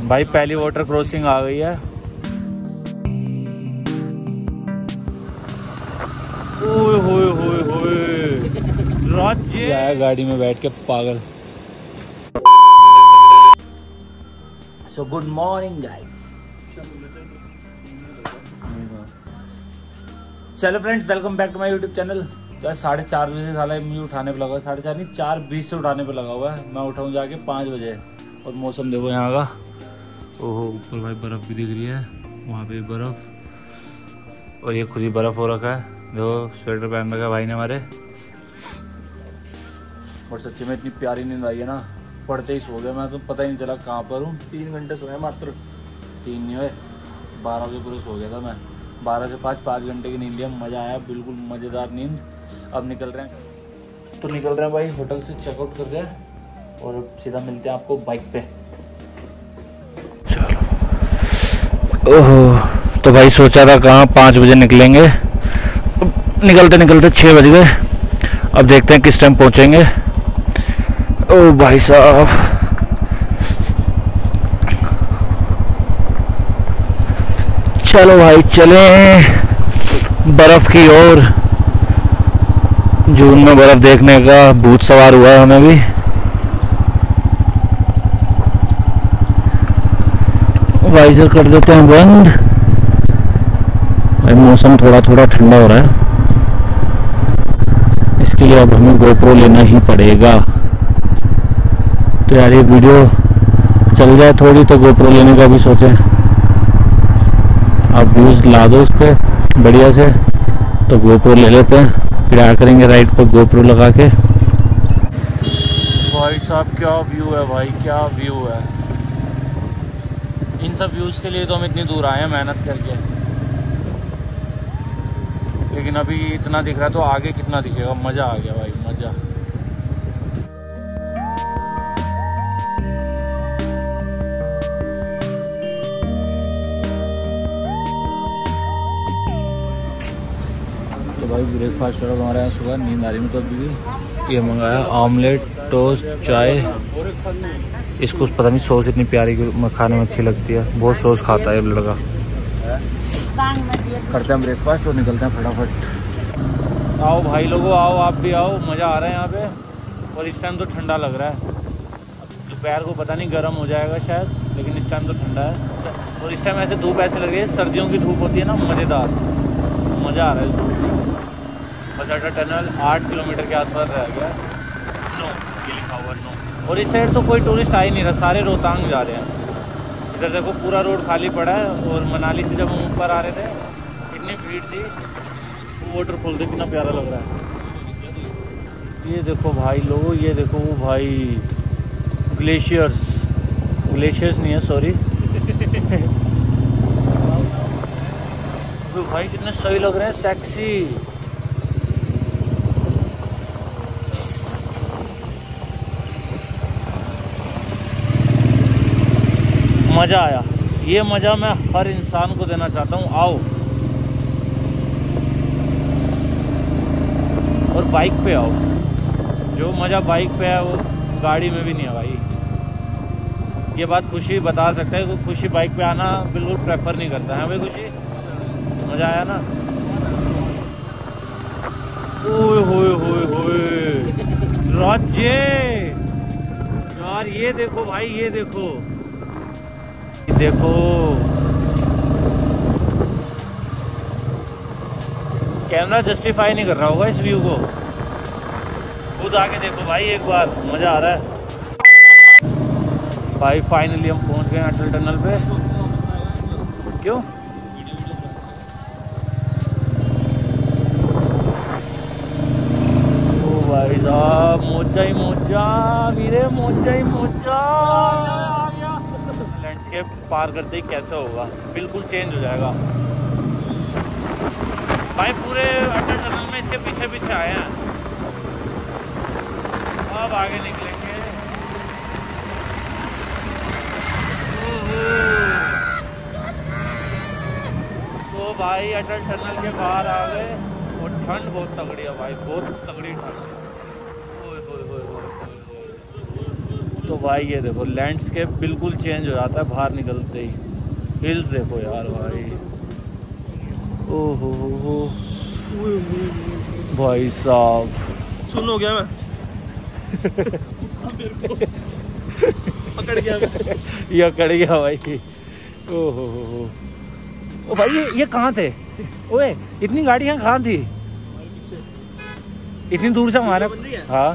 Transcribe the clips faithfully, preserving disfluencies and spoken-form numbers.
भाई पहली water crossing आ गई है। ओए होए होए होए राज्य आया गाड़ी में बैठ के पागल। So good morning guys. चलो friends, welcome back to my YouTube channel. तो साढ़े चार बजे साला मुझे उठाने पे लगा हुआ है, साढ़े चार नहीं चार बीस से उठाने पे लगा हुआ है। मैं उठाऊँ जाके पाँच बजे। और मौसम देखो यहाँ का, ओहो ऊपर भाई बर्फ़ भी दिख रही है, वहाँ पे बर्फ़, और ये खुद ही बर्फ़ हो रखा है। देखो स्वेटर पहन रखा है भाई ने हमारे। और सच्ची में इतनी प्यारी नींद आई है ना, पढ़ते ही सो गया मैं, तो पता ही नहीं चला कहाँ पर हूँ। तीन घंटे सोया मात्र, तीन नहीं हुए, बारह बजे पूरे सो गया था मैं। बारह से पाँच पाँच घंटे की नींद लिया, मज़ा आया, बिल्कुल मज़ेदार नींद। अब निकल रहे हैं, तो निकल रहे हैं भाई होटल से, चेकआउट कर रहे हैं और सीधा मिलते हैं आपको बाइक पे। चलो ओहो, तो भाई सोचा था कहाँ पाँच बजे निकलेंगे, निकलते निकलते छः बज गए। अब देखते हैं किस टाइम पहुँचेंगे। ओ भाई साहब, चलो भाई चलें बर्फ़ की ओर। जून में बर्फ़ देखने का भूत सवार हुआ है हमें भी। वाइजर कर देते हैं बंद। भाई मौसम थोड़ा थोड़ा ठंडा हो रहा है, इसके लिए अब हमें गोप्रो लेना ही पड़ेगा। तो यार ये वीडियो चल जाए थोड़ी तो गोप्रो लेने का भी सोचें। आप व्यूज़ ला दो उस पर बढ़िया से, तो गोप्रो ले लेते हैं, फिर आ करेंगे राइड पर गोप्रो लगा के। भाई साहब क्या व्यू है भाई, क्या व्यू है। इन सब व्यूज़ के लिए तो हम इतनी दूर आए हैं मेहनत करके, लेकिन अभी इतना दिख रहा है तो आगे कितना दिखेगा। मज़ा आ गया भाई, मज़ा। तो भाई ब्रेकफास्ट और हमारे यहाँ सुबह नींद आ रही है तो अभी भी। ये मंगाया ऑमलेट, टोस्ट, चाय। इसको पता नहीं सॉस इतनी प्यारी खाने में अच्छी लगती है, बहुत सॉस खाता है लड़का। करते हैं ब्रेकफास्ट और निकलते हैं फटाफट। आओ भाई लोगों, आओ आप भी आओ, मज़ा आ रहा है यहाँ पे। और इस टाइम तो ठंडा लग रहा है, दोपहर को पता नहीं गर्म हो जाएगा शायद, लेकिन इस टाइम तो ठंडा है। और इस टाइम ऐसे धूप ऐसे लग रही है, सर्दियों की धूप होती है ना, मज़ेदार, मज़ा आ रहा है धूप में। बस अड्डा टनल आठ किलोमीटर के आसपास रह गया। नो ये लिखा हुआ नो। और इस साइड तो कोई टूरिस्ट आ ही नहीं रहा, सारे रोहतांग जा रहे हैं। इधर देखो पूरा रोड खाली पड़ा है। और मनाली से जब हम ऊपर आ रहे थे इतनी भीड़ थी। वाटरफॉल देखो कितना प्यारा लग रहा है। ये देखो भाई लोगों, ये देखो वो भाई ग्लेशियर्स, ग्लेशियर्स नहीं है सॉरी। तो भाई कितने सही लग रहे हैं, सेक्सी। मज़ा आया, ये मज़ा मैं हर इंसान को देना चाहता हूँ। आओ और बाइक पे आओ, जो मज़ा बाइक पे है वो गाड़ी में भी नहीं है भाई। ये बात खुशी बता सकता है कि खुशी बाइक पे आना बिल्कुल प्रेफर नहीं करता है भाई। खुशी मज़ा आया ना। ओए होए होए होए राज्य यार, ये देखो भाई, ये देखो, देखो कैमरा जस्टिफाई नहीं कर रहा होगा इस व्यू को, खुद आके देखो भाई एक बार, मज़ा आ रहा है भाई। फाइनली हम पहुंच गए अटल टनल पे। क्यों ओ भाई साहब, मोजा ही मोजा वीरे, मोजा ही मोजा। लैंडस्केप पार करते ही कैसा होगा, बिल्कुल चेंज हो जाएगा भाई। पूरे अटल टनल में इसके पीछे पीछे आए हैं, अब आगे निकलेंगे। तो भाई अटल टनल के बाहर आ गए और ठंड बहुत तगड़ी है भाई, बहुत तगड़ी ठंड है। ओए होए होए होए होए। तो भाई ये देखो लैंडस्केप बिल्कुल चेंज हो जाता है बाहर निकलते ही। हिल्स देखो यार भाई, ओहो हो हो भाई साहब, सुन हो गया मैं पकड़ गया मैं। ये अकड़ गया भाई। ओहो हो हो ओ भाई ये ये कहाँ थे? ओए इतनी गाड़ियाँ कहाँ थी इतनी दूर से हमारे? हाँ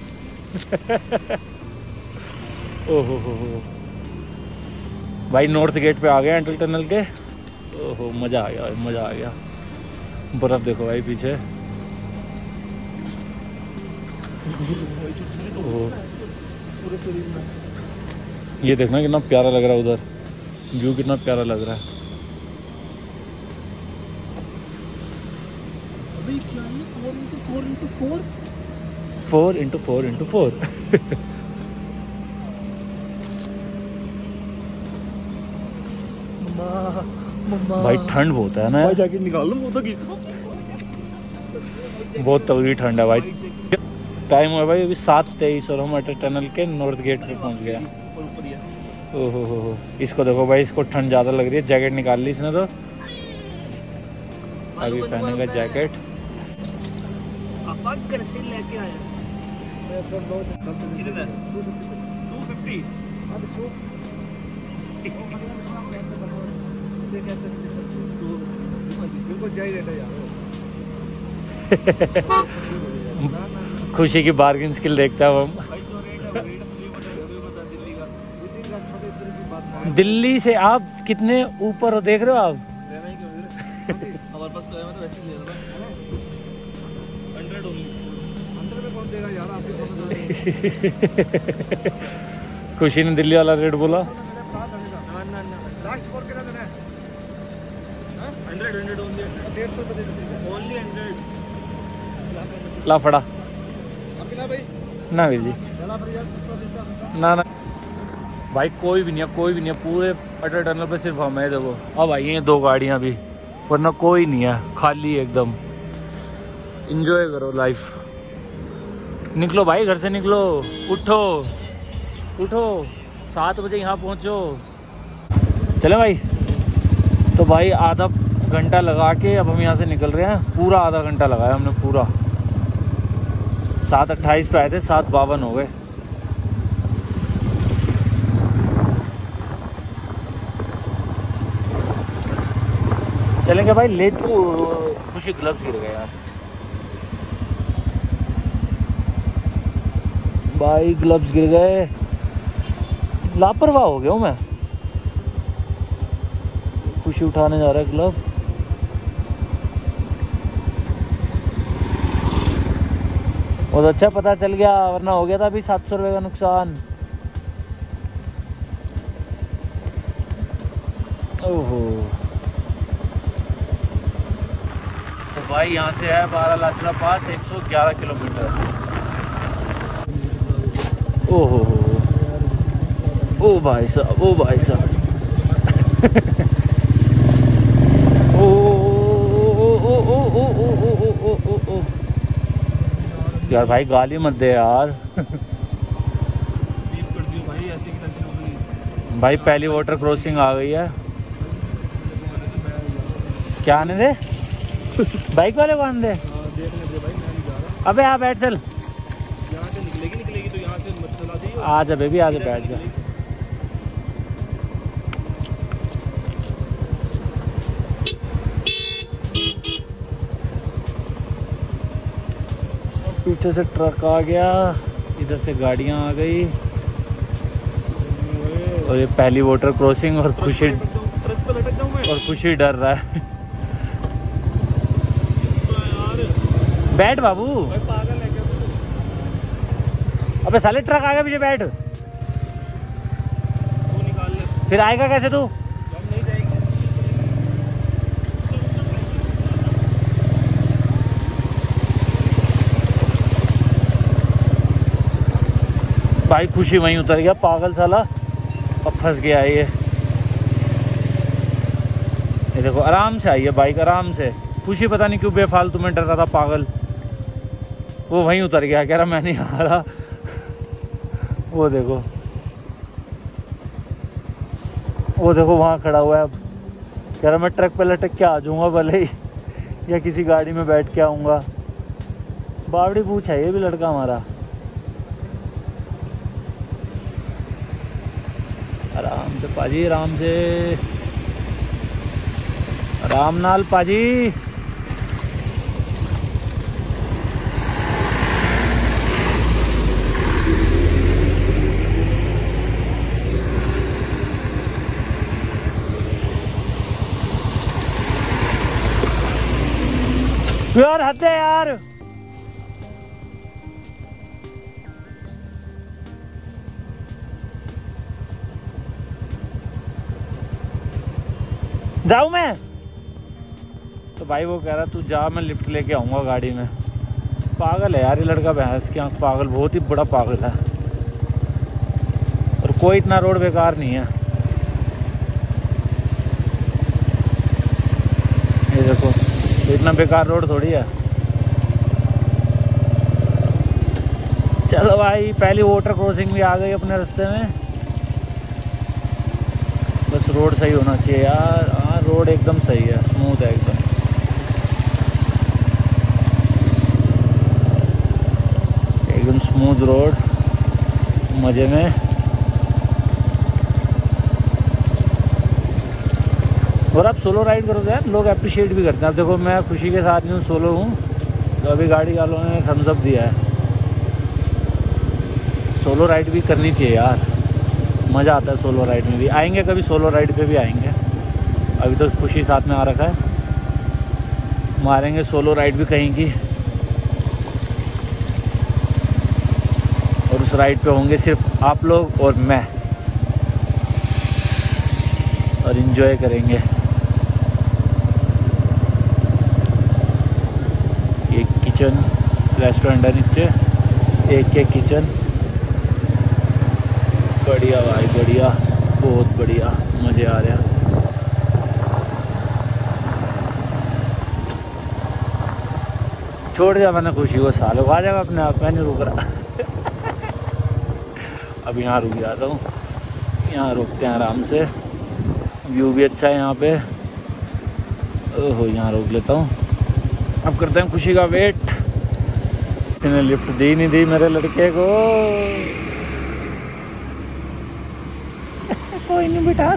ओहो हो हो भाई नॉर्थ गेट पे आ गए एंटल टनल के। ओहो मज़ा आ गया भाई, मज़ा आ गया। बर्फ़ देखो भाई पीछे। ओहो ये देखना कितना प्यारा लग रहा है, उधर व्यू कितना प्यारा लग रहा है। अबे क्या है? Four into four into four four into four into four भाई ठंड बहुत है ना भाई, जैकेट निकाल लो, वो तो गिरता। बहुत तगड़ी ठंड है भाई। टाइम हुआ भाई अभी सात तेईस और हम अटल टनल के नॉर्थ गेट पे पहुंच गए। ओहो हो हो इसको देखो भाई, इसको ठंड ज़्यादा लग रही है। जैकेट निकाल ली इसने तो, अभी पहनेगा जैकेट। घर से लेके आया खुशी की बार्गेन स्किल देखते हैं हम। दिल्ली से आप कितने ऊपर हो देख रहे हो आप? हमारे पास तो है, मैं तो वैसे ही ले रहा था। हंड्रेड ओनली, हंड्रेड में कौन देगा यार? आपके खुशी ने दिल्ली वाला रेट बोला। लास्ट फोर कितना देना है? हंड्रेड हंड्रेड ओनली, डेढ़ सौ रुपये दे ओनली हंड्रेड। ला फड़ा अकेला भाई ना वीर जी, जला पर यार सस्ता देता ना ना भाई, कोई भी नहीं है, कोई भी नहीं है पूरे अटल टनल पे, सिर्फ हम है। देखो अब आई हैं दो गाड़ियां भी, वरना कोई नहीं है, खाली एकदम। एंजॉय करो लाइफ। निकलो भाई घर से निकलो, उठो उठो, सात बजे यहाँ पहुँचो। चले भाई। तो भाई आधा घंटा लगा के अब हम यहाँ से निकल रहे हैं। पूरा आधा घंटा लगाया हमने, पूरा। सात अट्ठाईस पे आए थे, सात बावन हो गए। चलेंगे भाई। ले तो खुशी ग्लव्स गिर गए यार भाई, ग्लव्स गिर गए। लापरवाह हो गया हूँ मैं। खुशी उठाने जा रहा है ग्लव। बहुत अच्छा पता चल गया, वरना हो गया था अभी सात सौ रुपये का नुकसान। ओहो तो भाई यहाँ से है बारालाचला पास एक सौ ग्यारह किलोमीटर। ओहो ओ भाई साहब, ओ भाई साहब ओ ओ ओ ओ ओ ओ ओ ओ ओ ओ यार भाई गाली मत दे यार। भाई ऐसे की तैसे हो गई भाई पहली वाटर क्रॉसिंग आ गई है। क्या आने दे? बाइक वाले को आने दे? देखने दे भाई, मैं नहीं जा रहा। अबे आप बैठ, चल यहाँ से निकलेगी निकलेगी तो यहाँ से मत चला दी। आजा बेबी, आजा बैठ जा। पीछे से ट्रक आ गया, इधर से गाड़ियाँ आ गई, और ये पहली वाटर क्रॉसिंग। और खुशी ट्रक पे लटक जाऊं मैं। और खुशी डर रहा है। बैठ बाबू। भाई पागल है क्या तू? अबे साले ट्रक आ गया पीछे, बैठ। तू निकाल ले। फिर आएगा कैसे तू? हम नहीं जाएंगे। भाई खुशी वहीं उतर गया, पागल साला। अब फंस गया ये। ये देखो आराम से आई है बाइक, आराम से। खुशी पता नहीं क्यों बेफालतू में डर रहा था, पागल। वो वहीं उतर गया, कह रहा मैं नहीं आ रहा। वो देखो वो देखो वहाँ खड़ा हुआ है। अब कह रहा मैं ट्रक पे लटक के आ जाऊँगा भले ही, या किसी गाड़ी में बैठ के आऊँगा। बावड़ी पूछ है ये भी लड़का हमारा। आराम से पाजी, आराम से, आराम नाल पाजी। यार हद है यार। जाऊं मैं? तो भाई वो कह रहा तू जा, मैं लिफ्ट लेके आऊंगा गाड़ी में। पागल है यार ये लड़का, भैंस की आंख पागल, बहुत ही बड़ा पागल है। और कोई इतना रोड बेकार नहीं है। ये देखो इतना बेकार रोड थोड़ी है। चलो भाई, पहली वाटर क्रॉसिंग भी आ गई अपने रास्ते में। बस रोड सही होना चाहिए यार। हाँ रोड एकदम सही है, स्मूथ है एकदम। एकदम स्मूथ रोड, मजे में। और आप सोलो राइड करोगे यार, लोग अप्रिशिएट भी करते हैं। अब देखो मैं खुशी के साथ नहीं हूँ, सोलो हूँ, तो अभी गाड़ी वालों ने थम्स अप दिया है। सोलो राइड भी करनी चाहिए यार, मज़ा आता है सोलो राइड में भी। आएंगे कभी सोलो राइड पे भी आएंगे। अभी तो खुशी साथ में आ रखा है, मारेंगे सोलो राइड भी कहीं की। और उस राइड पे होंगे सिर्फ आप लोग और मैं, और इन्जॉय करेंगे। एक किचन रेस्टोरेंट है नीचे, एक के किचन। बढ़िया भाई बढ़िया, बहुत बढ़िया, मज़े आ रहे हैं। छोड़ दिया मैंने खुशी को, सालों आ जाएगा अपने आप, मैं नहीं रुक रहा। अब यहाँ रुक जाता हूँ, यहाँ रुकते हैं आराम से। व्यू भी अच्छा है यहाँ पे। ओहो यहाँ रोक लेता हूँ। अब करते हैं खुशी का वेट। इसने लिफ्ट दी नहीं दी मेरे लड़के को। कोई नहीं बिठा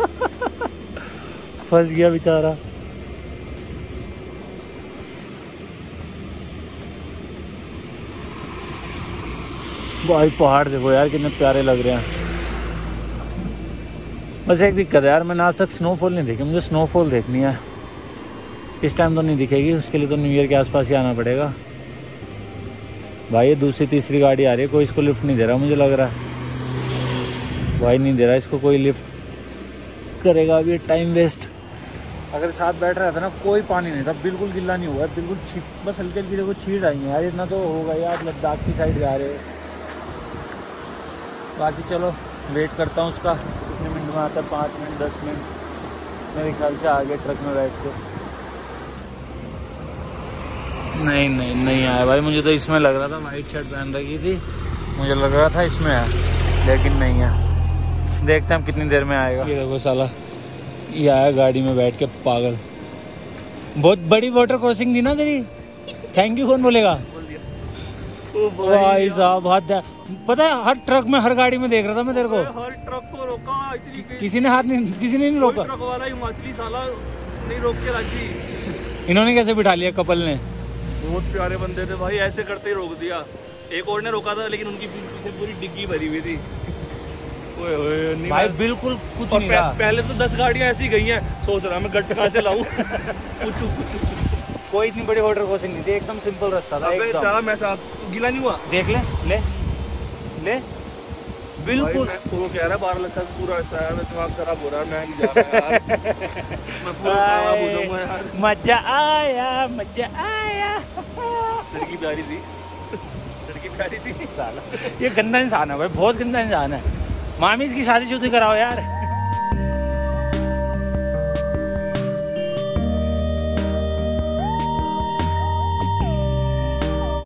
फंस गया बेचारा। भाई पहाड़ देखो यार कितने प्यारे लग रहे हैं। बस एक दिक्कत है यार, मैंने आज तक स्नोफॉल नहीं देखी। मुझे स्नोफॉल देखनी है। इस टाइम तो नहीं दिखेगी, उसके लिए तो न्यू ईयर के आसपास ही आना पड़ेगा। भाई ये दूसरी तीसरी गाड़ी आ रही है, कोई इसको लिफ्ट नहीं दे रहा मुझे लग रहा है। भाई नहीं दे रहा इसको कोई लिफ्ट। करेगा अभी टाइम वेस्ट। अगर साथ बैठ रहा था ना, कोई पानी नहीं था, बिल्कुल गिल्ला नहीं हुआ, बिल्कुल छीट, बस हल्के हल्की देखो छीट आई है यार। इतना तो होगा यार, लद्दाख की साइड जा रहे हो। बाकी चलो वेट करता हूँ उसका, कितने मिनट में आता है, पाँच मिनट दस मिनट मेरे ख्याल से आगे ट्रक में बैठ के। नहीं नहीं नहीं आया भाई। मुझे तो इसमें लग रहा था, वाइट शर्ट पहन रखी थी, मुझे लग रहा था इसमें है, लेकिन नहीं है। देखते हैं हम कितनी देर में आएगा। ये देखो साला ये आया गाड़ी में बैठ के, पागल। बहुत बड़ी वाटर क्रॉसिंग थी ना तेरी। थैंक यू कौन बोलेगा? भाई साहब हाथ, पता है हर ट्रक में हर गाड़ी में देख रहा था मैं तेरे को। हर ट्रक को रोका, इतनी किसी ने हाथ नहीं, किसी ने नहीं रोका। ट्रक वाला हिमाचली साला नहीं रोक के राजी। इन्होंने कैसे बिठा लिया कपल ने? बहुत प्यारे बंदे थे भाई, ऐसे करते ही रोक दिया। एक और ने रोका था, लेकिन उनकी पीछे पूरी डिग्गी भरी हुई थी। ओए ओए नहीं भाई बिल्कुल कुछ नहीं था। पहले तो दस गाड़ियां ऐसी गई हैं, सोच रहा मैं गट कहाँ से लाऊं। पूछू कोई इतनी बड़ी वाटर क्रॉसिंग नहीं थी, एकदम सिंपल रास्ता था। एकदम चला मैं साथ, तू गीला नहीं हुआ? देख ले ले ले बिल्कुल। वो कह रहा बारह लक्षा पूरा ऐसा है, दिमाग खराब हो रहा है, मैं नहीं जा रहा यार। मैं पूरा खराब हो जाऊंगा यार। मजा आया मजा आया। लड़की प्यारी थी, लड़की प्यारी थी। ये गंदा इंसान है भाई, बहुत गंदा इंसान है। मामी इसकी शादी शुदी कराओ यार।